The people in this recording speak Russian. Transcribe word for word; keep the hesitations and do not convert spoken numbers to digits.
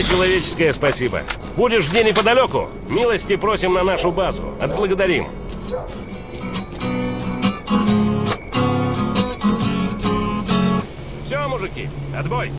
человеческое спасибо. Будешь где неподалеку, милости просим на нашу базу. Отблагодарим. Все, мужики, отбой.